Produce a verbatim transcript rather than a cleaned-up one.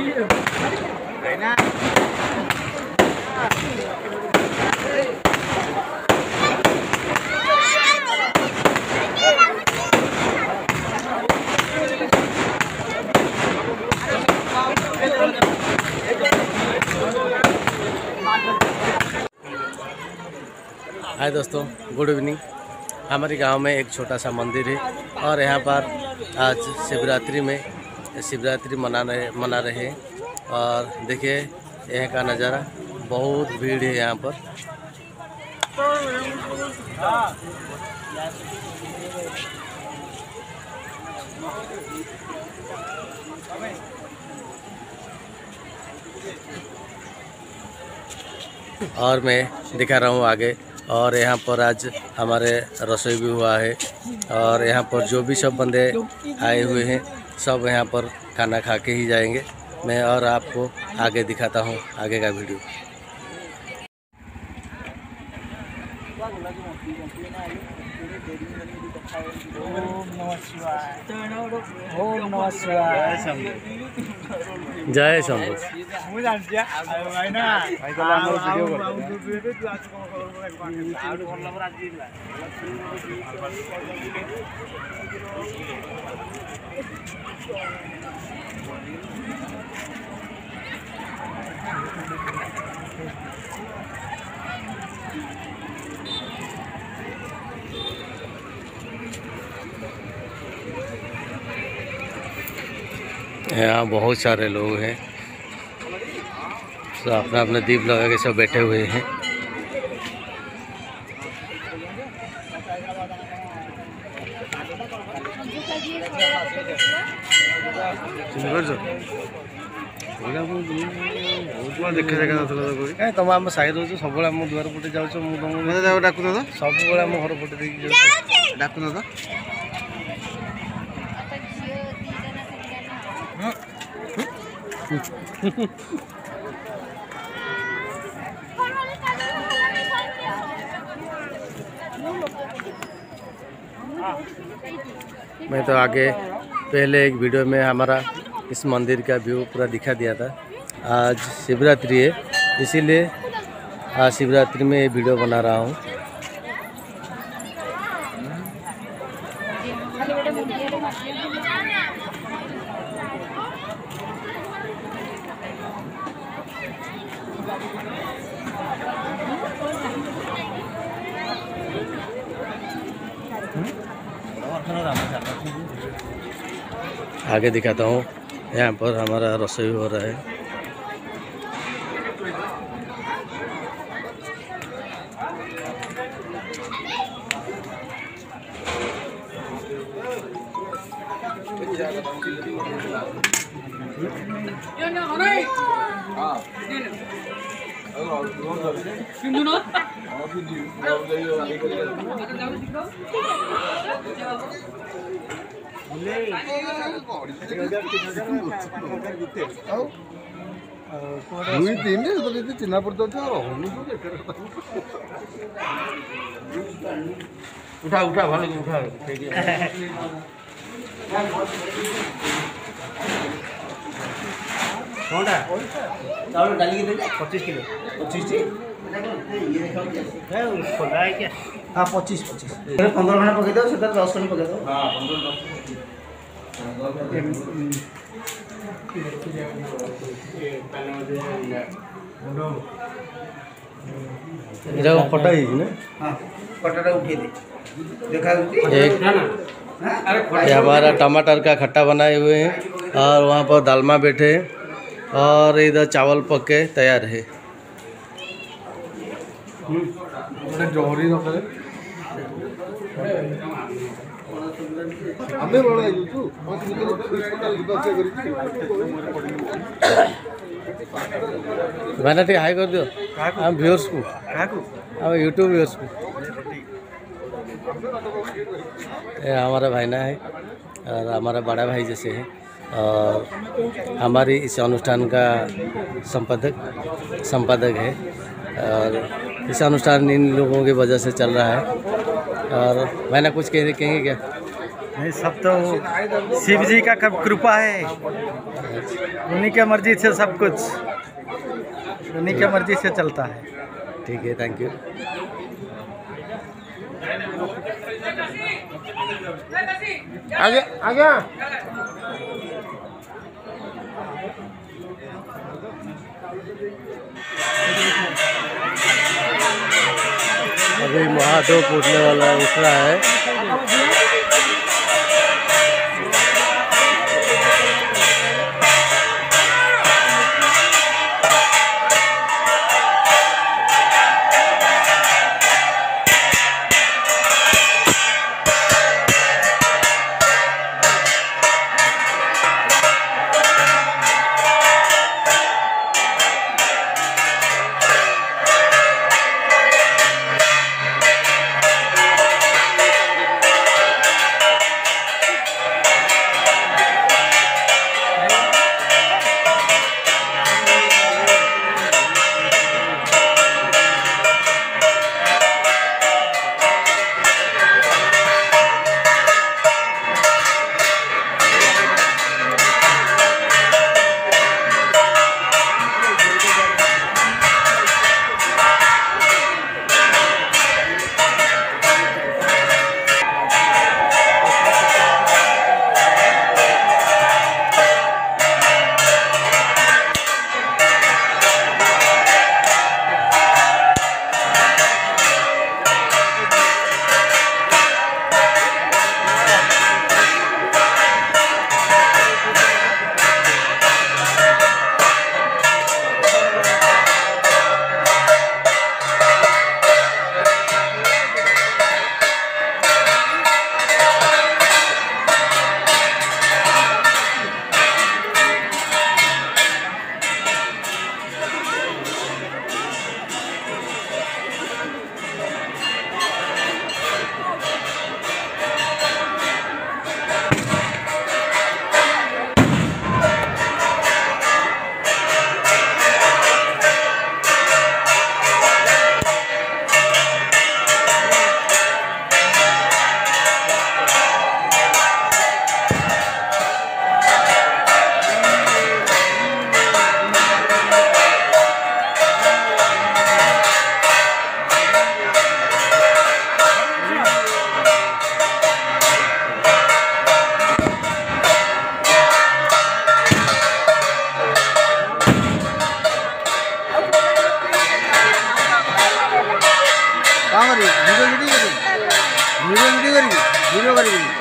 हाय दोस्तों, good evening. हमारे गांव में एक छोटा सा मंदिर है और यहाँ पर आज शिवरात्रि में शिवरात्रि मना रहे मना रहे हैं। और देखिए यहाँ का नज़ारा, बहुत भीड़ है यहाँ पर। और मैं दिखा रहा हूँ आगे। और यहाँ पर आज हमारे रसोई भी हुआ है और यहाँ पर जो भी सब बंदे आए हुए हैं सब यहाँ पर खाना खा के ही जाएंगे। मैं और आपको आगे दिखाता हूँ आगे का वीडियो। ओम नमः शिवाय। ओम नमः शिवाय। जय शंभू। ମୁଁ ଜାଣିଛି ଆଉ ଭାଇ ନା ଭାଇ କହିଲେ ଆମର ଭିଡିଓ କର ଆଉ ଭିଡିଓ ତୁ ଆଜି କଣ ଖବର ଆଉ ଭଲ ନମ୍ବର ଆଜି ହେଇଥିଲା। यहाँ बहुत सारे लोग हैं, सब अपना अपना दीप लगा के सब बैठे हुए हैं। देखा देखा तुम आम साई रोज सब आम दुआर पटे जाऊँ मुझे डाक सब आम घर पटे देखिए डाक तो मैं तो आगे पहले एक वीडियो में हमारा इस मंदिर का व्यू पूरा दिखा दिया था। आज शिवरात्रि है, इसीलिए आज शिवरात्रि में ये वीडियो बना रहा हूँ। आगे दिखाता हूँ, यहाँ पर हमारा रसोई हो रहा है। दुई तीन चिन्ह पड़ता उठा उठा भले उठा कौनटा चावल डाली के पच्चीस किलो पच्चीस खोला है क्या? हाँ पच्चीस पच्चीस पंद्रह खंड पकई दो से दस खंड पकई दो। हाँ पंद्रह फटा ही ना। हाँ फटाटा उठे दे देखा ये हमारा टमाटर का खट्टा बनाए हुए हैं और वहाँ पर दालमा बैठे हैं और इधर चावल पक के तैयार है। जौहरी हमें बड़ा यूट्यूब मैंने ठीक हाई कर दियो हम व्यूअर्स को हम यूट्यूब व्यूअर्स को। ये हमारा भाईना है और हमारा बड़ा भाई जैसे है और हमारी इस अनुष्ठान का संपादक संपादक है और इस अनुष्ठान इन लोगों की वजह से चल रहा है। और मैंने कुछ कह कहेंगे क्या? नहीं, सब तो शिव जी का कृपा है, उन्हीं के मर्जी से सब कुछ, उन्हीं के मर्जी से चलता है। ठीक है, थैंक यू। आगे आगे अभी महादेव पूजने वाला उठ रहा है। वीडियो वीडियो करी वीडियो वीडियो करी वीडियो करी